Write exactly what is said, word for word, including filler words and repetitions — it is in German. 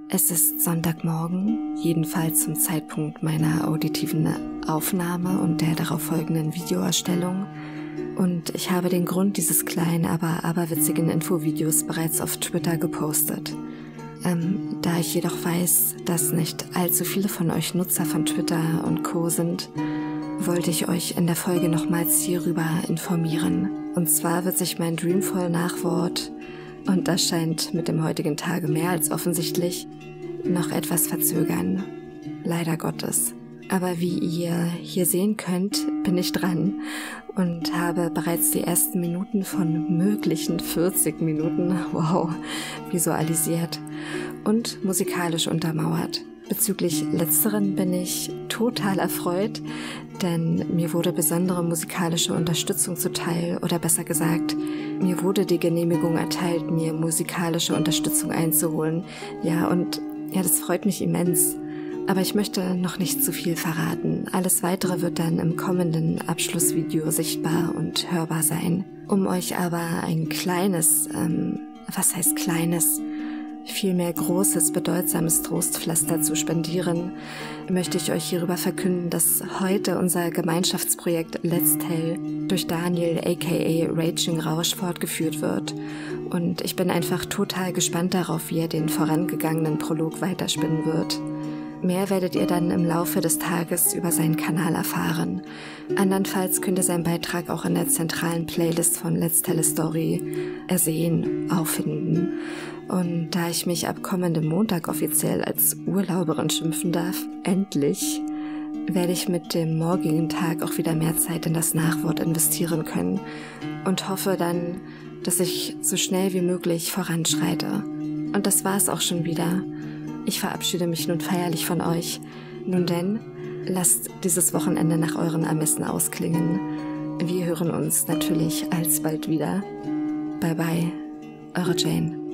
Es ist Sonntagmorgen, jedenfalls zum Zeitpunkt meiner auditiven Aufnahme und der darauf folgenden Videoerstellung. Und ich habe den Grund dieses kleinen, aber aberwitzigen Infovideos bereits auf Twitter gepostet. Ähm, da ich jedoch weiß, dass nicht allzu viele von euch Nutzer von Twitter und Co. sind, wollte ich euch in der Folge nochmals hierüber informieren. Und zwar wird sich mein Dreamfall-Nachwort, und das scheint mit dem heutigen Tage mehr als offensichtlich, noch etwas verzögern. Leider Gottes. Aber wie ihr hier sehen könnt, bin ich dran und habe bereits die ersten Minuten von möglichen vierzig Minuten, wow, visualisiert und musikalisch untermauert. Bezüglich letzteren bin ich total erfreut, denn mir wurde besondere musikalische Unterstützung zuteil, oder besser gesagt, mir wurde die Genehmigung erteilt, mir musikalische Unterstützung einzuholen. Ja, und ja, das freut mich immens. Aber ich möchte noch nicht zu viel verraten. Alles Weitere wird dann im kommenden Abschlussvideo sichtbar und hörbar sein. Um euch aber ein kleines, ähm, was heißt kleines, vielmehr großes, bedeutsames Trostpflaster zu spendieren, möchte ich euch hierüber verkünden, dass heute unser Gemeinschaftsprojekt Let's Tell durch Daniel aka Raging Rausch fortgeführt wird. Und ich bin einfach total gespannt darauf, wie er den vorangegangenen Prolog weiterspinnen wird. Mehr werdet ihr dann im Laufe des Tages über seinen Kanal erfahren. Andernfalls könnt ihr seinen Beitrag auch in der zentralen Playlist von Let's Tell a Story ersehen, auffinden. Und da ich mich ab kommendem Montag offiziell als Urlauberin schimpfen darf, endlich, werde ich mit dem morgigen Tag auch wieder mehr Zeit in das Nachwort investieren können und hoffe dann, dass ich so schnell wie möglich voranschreite. Und das war's auch schon wieder. Ich verabschiede mich nun feierlich von euch. Nun denn, lasst dieses Wochenende nach euren Ermessen ausklingen. Wir hören uns natürlich alsbald wieder. Bye bye, eure Jane.